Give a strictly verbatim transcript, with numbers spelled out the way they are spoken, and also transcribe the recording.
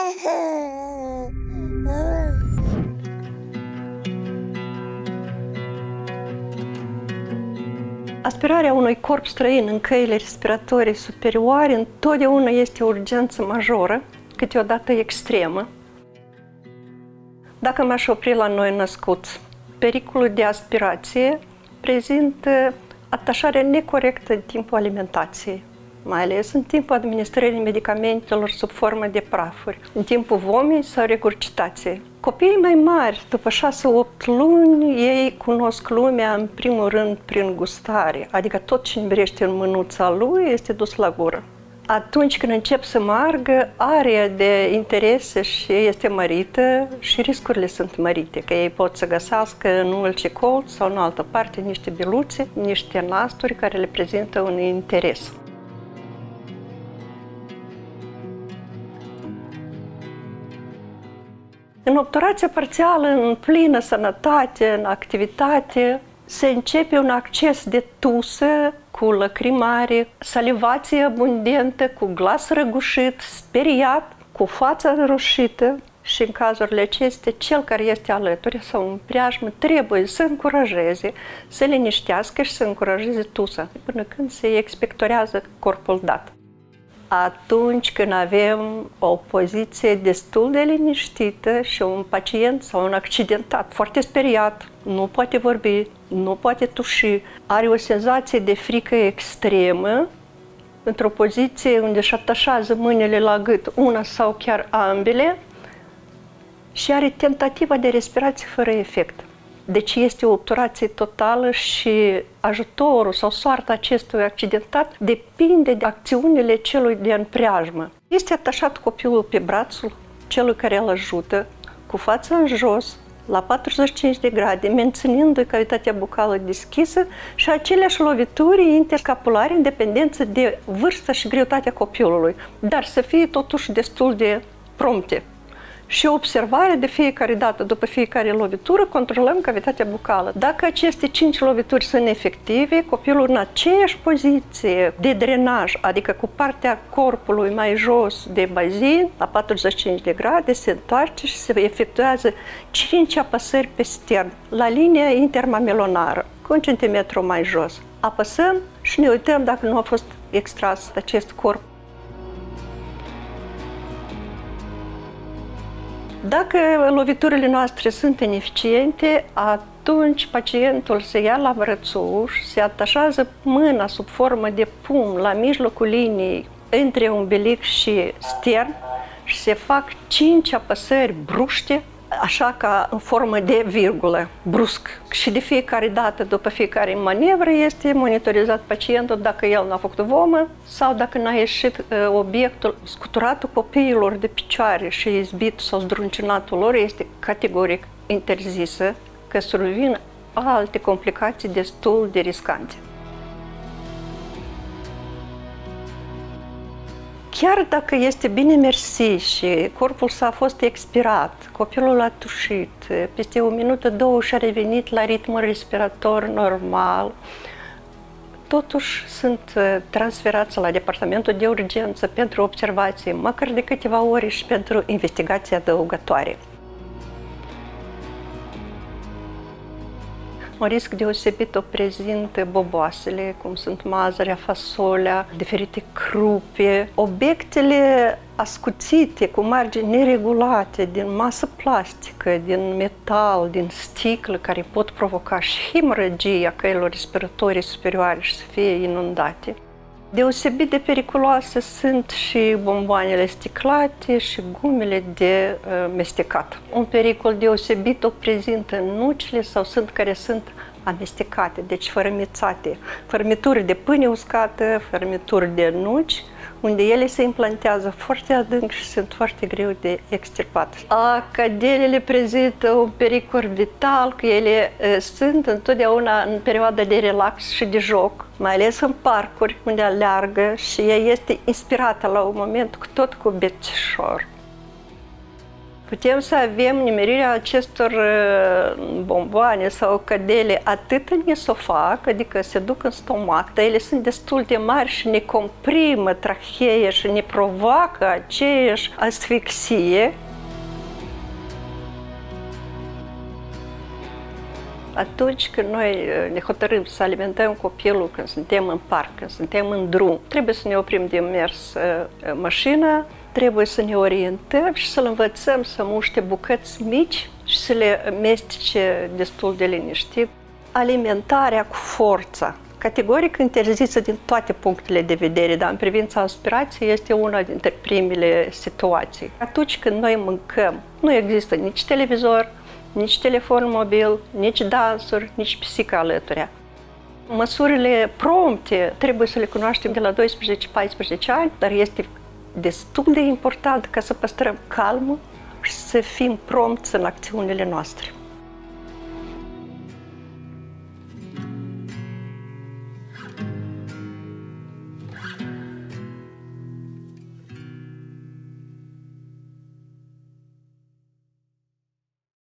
Aspirarea unui corp străin în căile respiratorii superioare întotdeauna este o urgență majoră, câteodată extremă. Dacă m-aș opri la noi născuți, pericolul de aspirație prezintă atașarea necorectă în timpul alimentației, mai ales în timpul administrării medicamentelor sub formă de prafuri, în timpul vomii sau regurgitației. Copiii mai mari, după șase opt luni, ei cunosc lumea în primul rând prin gustare, adică tot ce nimerește în mânuța lui este dus la gură. Atunci când încep să meargă, area de interese și este mărită și riscurile sunt mărite, că ei pot să găsească în orice colț sau în altă parte niște biluțe, niște nasturi care le prezintă un interes. În obturația parțială, în plină sănătate, în activitate, se începe un acces de tusă cu lăcrimare, salivație abundentă, cu glas răgușit, speriat, cu fața roșită și în cazurile acestea, cel care este alături sau în preajmă trebuie să încurajeze, să liniștească și să încurajeze tusa până când se expectorează corpul dat. Atunci când avem o poziție destul de liniștită și un pacient sau un accidentat foarte speriat, nu poate vorbi, nu poate tuși, are o senzație de frică extremă, într-o poziție unde își atașează mâinile la gât, una sau chiar ambele, și are tentativa de respirație fără efect. Deci este o obturație totală și ajutorul sau soarta acestui accidentat depinde de acțiunile celui de în preajmă. Este atașat copilul pe brațul celui care îl ajută, cu fața în jos, la patruzeci și cinci de grade, menținându-i cavitatea bucală deschisă și aceleași lovituri interscapulare în dependență de vârsta și greutatea copilului, dar să fie totuși destul de prompte. Și observare de fiecare dată, după fiecare lovitură, controlăm cavitatea bucală. Dacă aceste cinci lovituri sunt efective, copilul în aceeași poziție de drenaj, adică cu partea corpului mai jos de bazin, la patruzeci și cinci de grade, se întoarce și se efectuează cinci apăsări pe stern, la linia intermamelonară, cu un centimetru mai jos. Apăsăm și ne uităm dacă nu a fost extras acest corp. Dacă loviturile noastre sunt ineficiente, atunci pacientul se ia la brățuș, se atașează mâna sub formă de pumn la mijlocul liniei între umbilic și stern și se fac cinci apăsări bruște, așa ca în formă de virgulă, brusc. Și de fiecare dată, după fiecare manevră, este monitorizat pacientul dacă el n-a făcut vomă sau dacă n-a ieșit uh, obiectul. Scuturatul copiilor de picioare și izbit sau zdruncinatul lor este categoric interzisă, că survin alte complicații destul de riscante. Chiar dacă este bine mersi și corpul s-a fost expirat, copilul a tușit, peste o minută, două și-a revenit la ritmul respirator normal, totuși sunt transferați la departamentul de urgență pentru observație, măcar de câteva ore și pentru investigații adăugătoare. Un risc deosebit o prezintă boboasele, cum sunt mazărea, fasolea, diferite crupe, obiectele ascuțite cu margini neregulate din masă plastică, din metal, din sticlă, care pot provoca și hemorragie a căilor respiratorii superioare și să fie inundate. Deosebit de periculoase sunt și bomboanele sticlate și gumele de uh, mestecat. Un pericol deosebit o prezintă nucile sau sunt care sunt amestecate, deci fărâmițate, fărâmituri de pâine uscată, fărâmituri de nuci, unde ele se implantează foarte adânc și sunt foarte greu de extirpat. Cadelele prezintă un pericol vital, că ele uh, sunt întotdeauna în perioada de relax și de joc, mai ales în parcuri unde aleargă și ea este inspirată la un moment cu tot cu bețișor. Putem să avem nimerirea acestor bomboane sau cădele atât în esofac, adică se duc în stomac, dar ele sunt destul de mari și ne comprimă tracheea și ne provoacă aceeași asfixie. Atunci când noi ne hotărâm să alimentăm copilul, când suntem în parc, când suntem în drum, trebuie să ne oprim de mers mașina, trebuie să ne orientăm și să-l învățăm să muște bucăți mici și să le mestece destul de liniștit. Alimentarea cu forța, categoric interzisă din toate punctele de vedere, dar în privința aspirației este una dintre primele situații. Atunci când noi mâncăm, nu există nici televizor, nici telefon mobil, nici dansuri, nici pisică alăturea. Măsurile prompte trebuie să le cunoaștem de la doisprezece paisprezece ani, dar este destul de important ca să păstrăm calmul și să fim prompți în acțiunile noastre.